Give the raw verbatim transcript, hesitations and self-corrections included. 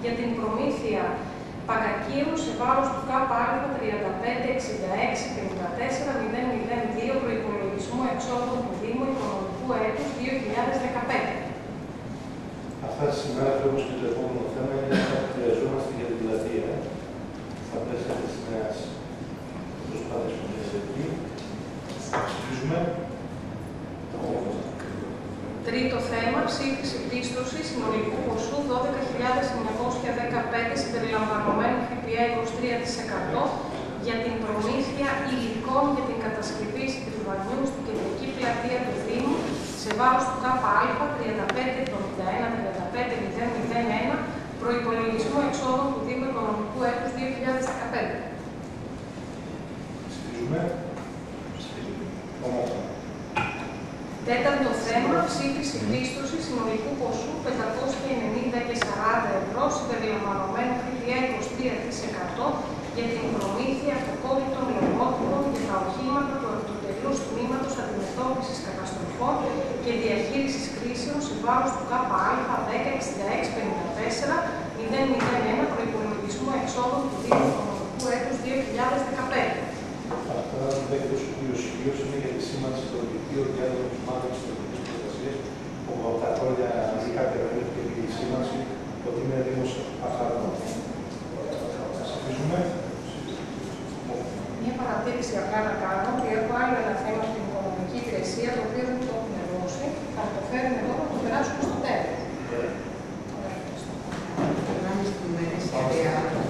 για την προμήθεια πακακίων σε βάρος του ΚΑΠΑ τριάντα πέντε εξήντα έξι πενήντα τέσσερα μηδέν μηδέν δύο προϋπολογισμού εξόδων του Δήμου Οικονομικού έτους δύο χιλιάδες δεκαπέντε. Αυτά σήμερα και όπως και το επόμενο θέμα είναι ότι χρειαζόμαστε για την πλατεία στα πλαίσια της νέας προσπάθειας που είναι εκεί. Ψηφίζουμε. Τρίτο θέμα, ψήφιση πίστοση συνολικού ποσού δώδεκα χιλιάδες εννιακόσια δεκαπέντε συμπεριλαμβανομένου ΦΠΑ είκοσι τρία τοις εκατό για την προμήθεια υλικών για την κατασκευή συγκριτουβανιού στην κεντρική πλατεία του Δήμου σε βάρος του ΚΑΠΑ τριάντα πέντε εβδομήντα ένα τριάντα πέντε μηδέν μηδέν ένα προϋπολογισμού εξόδων του Δήμου Οικονομικού έτους δύο χιλιάδες δεκαπέντε. Ψηφίζουμε. Τέταρτο θέμα, ψήφιση πίστοση συνολικού ποσού πεντακόσια ενενήντα και σαράντα ευρώ συμπεριλαμβανομένου ΦΠΑ είκοσι τρία τοις εκατό για την προμήθεια αυτοκόλλητων λογότυπων για τα οχήματα του Αυτοτελούς Τμήματος Αντιμετώπισης Καταστροφών και Διαχείρισης Κρίσεων σε βάρος του ΚΑΠΑ δέκα εξήντα έξι πενήντα τέσσερα μηδέν μηδέν ένα προϋπολογισμού εξόδων του Δήμου Οικονομικού έτους δύο χιλιάδες δεκαπέντε. Αυτά δέκτος ο κύριος Σιλίος είναι για τη σήμανση των δικτύων διάδρομων της μάθησης της τοπικής προστασίας, όπου από τα χρόνια ή κάποια χρόνια και η σήμανση ότι είναι δήμος αχαρνό. Ψηφίζουμε. Μια παρατήρηση απλά να κάνω, ότι έχω άλλο ένα θέμα στην οικονομική υπηρεσία, το οποίο δεν το έχουν δώσει. Θα το φέρουμε εδώ να το περάσουμε στο τέλος. Περνάμε στην ημερήσια διάταξη.